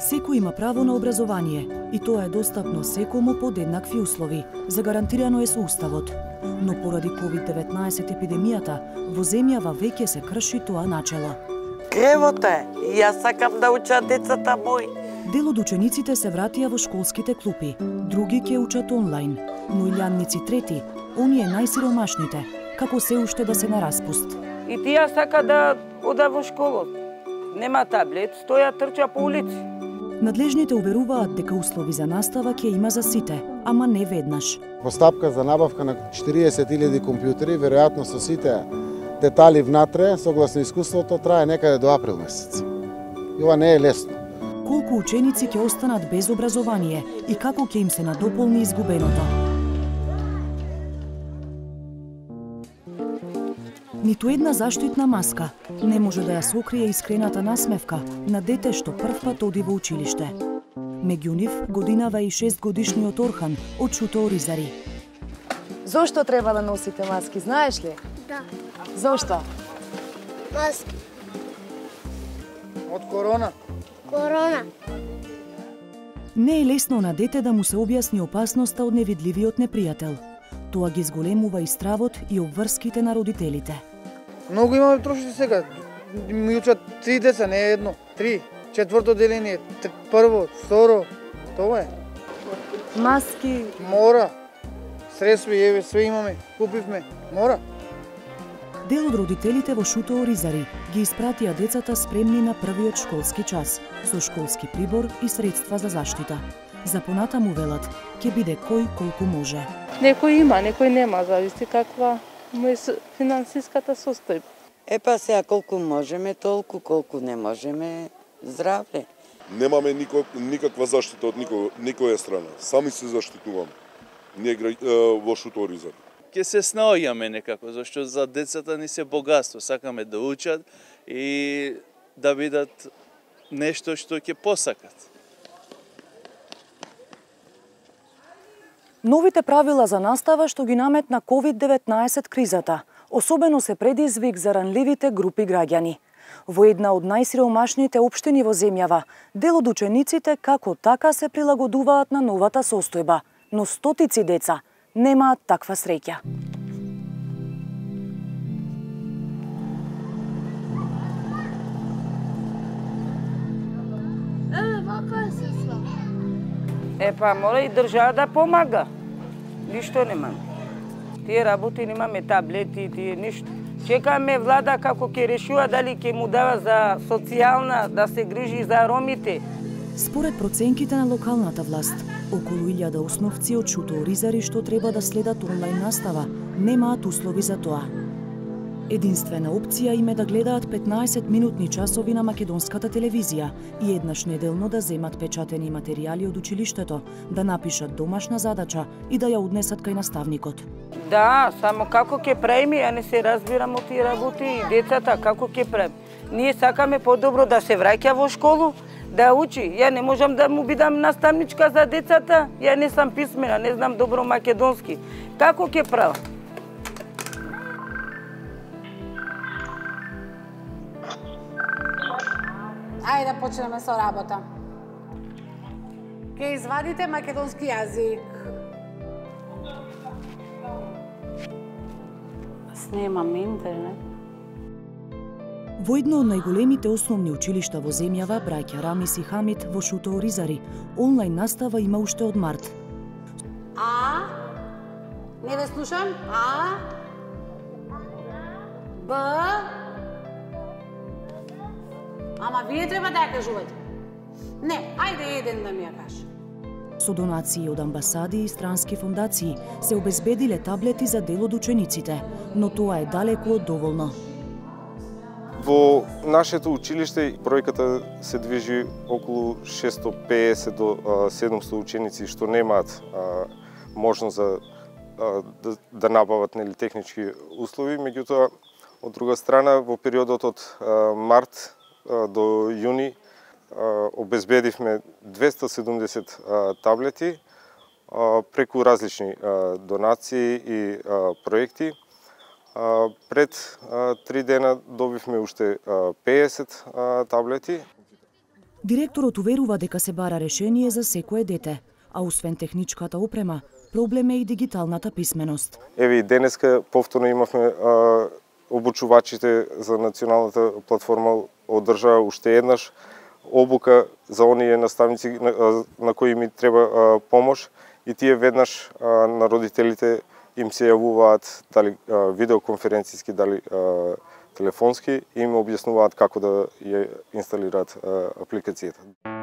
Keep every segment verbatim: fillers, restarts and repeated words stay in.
Секој има право на образование и тоа е достапно секому под еднакви услови, загарантирано е со Уставот. Но поради ковид деветнаесет епидемијата, во земјава веќе се крши тоа начело. Кревота е, и јас сакам да учат децата мои. Дел од учениците се вратија во школските клупи, други ќе учат онлайн, но илјадници трети, оние најсиромашните, како се уште да се на распуст. И тие сака да ода во школа. Нема таблет, стоја трча по улици. Надлежните уверуваат дека услови за настава ќе има за сите, ама не веднаш. Постапка за набавка на четириесет илјади компјутери, веројатно со сите детали внатре, согласно искуството, трае некаде до април месец. И ова не е лесно. Колку ученици ќе останат без образование и како ќе им се надополни изгубеното? Ниту една заштитна маска не може да ја сокрие искрената насмевка на дете што прв пат оди во училиште. Меѓу нив годинава и шестгодишниот Орхан од Шуто Оризари. Зошто треба да носите маски, знаеш ли? Да. Зошто? Маски. Од корона. Корона. Не е лесно на дете да му се објасни опасноста од невидливиот непријател. Тоа ги зголемува и стравот и обврските на родителите. Многу имаме трошици сега. Ми учат три деца, не едно. Три. Четврто деление. Прво, второ. Тоа е. Маски. Мора. Средства, еве, све имаме. Купивме. Мора. Дел од родителите во Шуто Оризари ги испратија децата спремни на првиот школски час, со школски прибор и средства за заштита. За понатаму велат, ќе биде кој колку може. Некој има, некој нема, зависи каква му е финансиската состојба. Е па сега колку можеме, толку, колку не можеме, здраве. Немаме никак, никаква заштита од никој, никоја страна. Сами се заштитуваме. Ние во Шуто Оризари. Ке се снаоѓаме некако, зашто за децата ни се богатство. Сакаме да учат и да бидат нешто што ќе посакат. Новите правила за настава што ги наметна ковид деветнаесет кризата, особено се предизвик за ранливите групи граѓани. Во една од најсиромашните општини во земјава, дел од учениците како така се прилагодуваат на новата состојба, но стотици деца немаат таква среќа. Е, вака е сестра. Е па мора и држава да помага. Ништо немаме. Тие работи немаме, таблети, тие ништо. Чекаме влада како ќе решува дали ќе му дава за социјална, да се грижи за ромите. Според проценките на локалната власт, околу илјада основци од Шуто Оризари што треба да следат онлайн настава, немаат услови за тоа. Единствена опција им е да гледаат петнаесет минутни часови на македонската телевизија и еднаш неделно да земат печатени материјали од училиштето, да напишат домашна задача и да ја однесат кај наставникот. Да, само како ќе правиме, ја не се разбирам од тие работи и децата како ќе правиме. Ние сакаме подобро да се враќа во школу, да учи. Ја не можам да му бидам наставничка за децата, ја не сам писмена, не знам добро македонски. Како ќе правам? Ајде да почнеме со работа. Ке извадите македонски јазик. Снимам интернет. Во едно од најголемите основни училишта во земјава, браќа Рамис и Хамид во Шуто Оризари, онлайн настава има уште од март. А? Не ве слушам? А? Б? Ама вие треба да ја кажувате. Не, ајде еден да ми ја каже. Со донации од амбасади и странски фондации се обезбедиле таблети за дел од учениците, но тоа е далеку од доволно. Во нашето училиште бројката се движи околу шестстотини и педесет до седумстотини ученици што немаат а, можност за а, да, да набават нели технички услови, меѓутоа од друга страна во периодот од а, март а, до јуни а, обезбедивме двесте и седумдесет а, таблети а, преку различни а, донации и а, проекти. Пред три дена добивме уште педесет таблети. Директорот уверува дека се бара решение за секое дете, а освен техничката опрема, проблем е и дигиталната писменост. Еве и денеска повторно имавме а, обучувачите за националната платформа одржаа уште еднаш обука за оние наставници на, на кои ми треба а, помош и тие веднаш а, на родителите им се јавуваат дали а, видеоконференцијски, дали а, телефонски и им објаснуваат како да ја инсталираат а, апликацијата.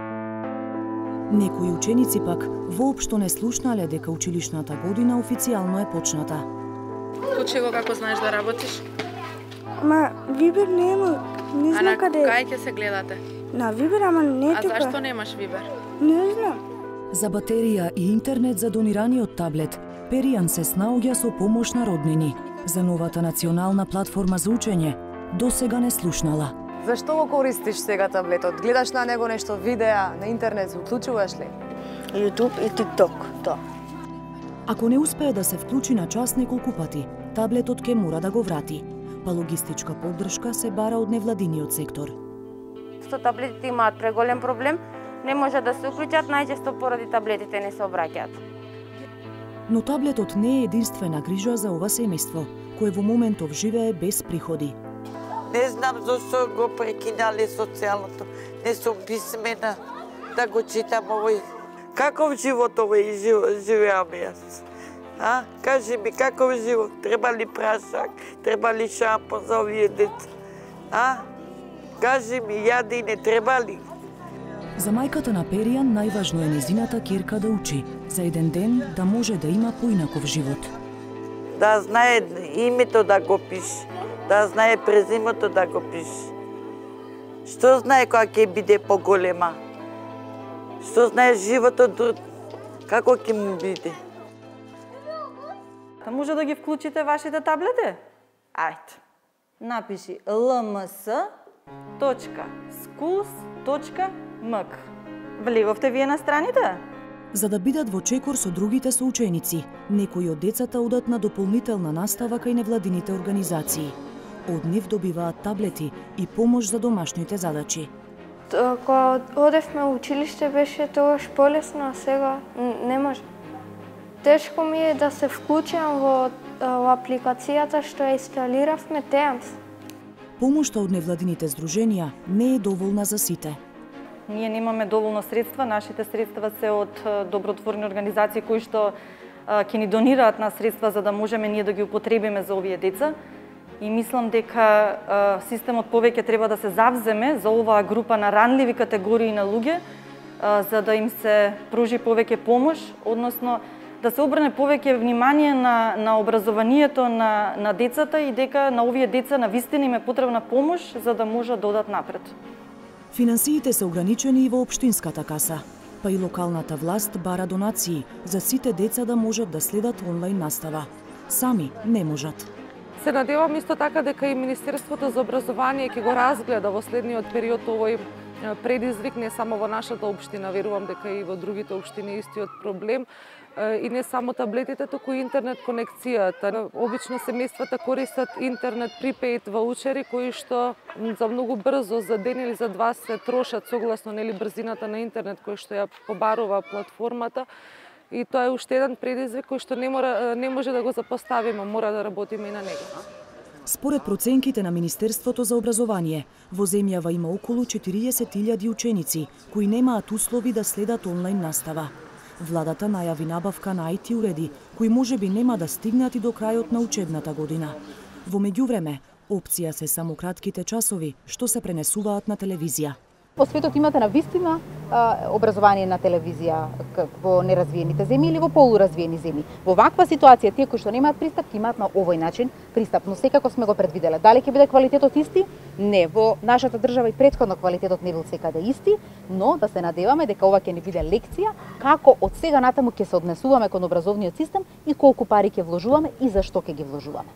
Некои ученици пак воопшто не слушнале дека училишната година официјално е почната. Учи го како знаеш да работиш? Ма, Вибер нема, не знам каде. А на кај ќе се гледате? На Вибер, ама не тука. А зашто немаш Вибер? Не знам. За батерија и интернет за донираниот таблет, Перијан се снаоѓа со помош на роднини. За новата национална платформа за учење, досега не слушнала. Зашто го користиш сега таблетот? Гледаш на него нешто видеа, на интернет се уклучуваш ли? YouTube и TikTok, тоа. Ако не успее да се вклучи на час неколку пати, таблетот ќе мора да го врати. Па логистичка поддршка се бара од невладиниот сектор. Што таблетите имаат преголем проблем, не може да се уклучат, најчесто поради таблетите не се обраќаат. Но таблетот не е единствена грижа за ова семејство, кое во моментов живее без приходи. Не знам зашто го прекинале социјалното. Не сум писмена да го читам овој. Каков живот овој живеам јас? А? Кажи ми, каков живот? Треба ли прашак? Треба ли шампон за овие деца? А? Кажи ми, јади не треба ли? За мајката на Перијан најважно е незината ќерка да учи, за еден ден да може да има поинаков живот. Да знае името да го пише, да знае презимето да го пише. Што знае кога ќе биде поголема? Што знае животот, како ќе му биде? Да може да ги вклучите вашите таблети? Ајде. Напиши ел ем ес точка скулс точка ем ка. Влеговте вие на страните? За да бидат во чекор со другите соученици, некои од децата одат на дополнителна настава кај невладините организации. Од нив добиваат таблети и помош за домашните задачи. Кога одевме во училиште беше тогаш полесно, а сега не може. Тешко ми е да се вклучам во, во апликацијата што ја инсталиравме Теамс. Помошта од невладините здруженија не е доволна за сите. Ние немаме доволно средства, нашите средства се од добротворни организации кои што ќе ни донираат на средства за да можеме ние да ги употребиме за овие деца. И мислам дека а, системот повеќе треба да се завземе за оваа група на ранливи категории на луѓе, а, за да им се пружи повеќе помош, односно да се обрне повеќе внимание на, на образованието на, на децата и дека на овие деца на вистина им е потребна помош за да можат да одат напред. Финансиите се ограничени и во општинската каса, па и локалната власт бара донации за сите деца да можат да следат онлайн настава. Сами не можат. Се надевам исто така дека и Министерството за образование ќе го разгледа во следниот период овој предизвик не само во нашата општина, верувам дека и во другите општини истиот проблем. И не само таблетите, туку и интернет конекцијата. Обично семејствата користат интернет припејд ваучери кои што за многу брзо, за ден или за два се трошат согласно нели брзината на интернет кој што ја побарува платформата. И тоа е уште еден предизвик кој што не, мора, не може да го запоставиме, мора да работиме и на него. Според проценките на Министерството за образование, во земјава има околу четириесет илјади ученици кои немаат услови да следат онлайн настава. Владата најави набавка на ай ти уреди, кои можеби нема да стигнат и до крајот на учебната година. Во меѓувреме, опција се само кратките часови, што се пренесуваат на телевизија. По светот имате на вистина образование на телевизија во неразвиените земји или во полуразвиени земји. Во ваква ситуација, тие кои што немаат пристап, ќе имаат на овој начин пристап, но секако сме го предвиделе. Дали ќе биде квалитетот исти? Не, во нашата држава и претходно квалитетот не бил секаде исти, но да се надеваме дека ова ќе ни биде лекција како од сега натаму ќе се однесуваме кон образовниот систем и колку пари ќе вложуваме и зашто ќе ги вложуваме.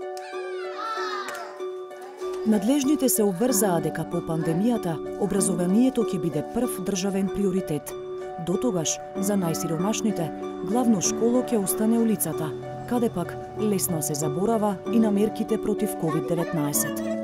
Надлежните се обврзаа дека по пандемијата образованието ќе биде прв државен приоритет. До тогаш, за најсиромашните, главно школо ќе остане улицата, каде пак лесно се заборава и на мерките против ковид деветнаесет.